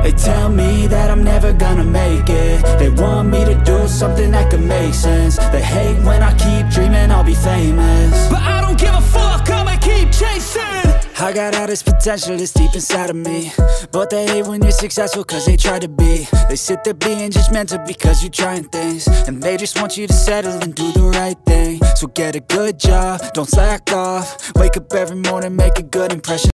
They tell me that I'm never gonna make it. They want me to do something that could make sense. They hate when I keep dreaming I'll be famous, but I don't give a fuck, I'ma keep chasing. I got all this potential that's deep inside of me, but they hate when you're successful cause they try to be. They sit there being judgmental because you're trying things, and they just want you to settle and do the right thing. So get a good job, don't slack off. Wake up every morning, make a good impression.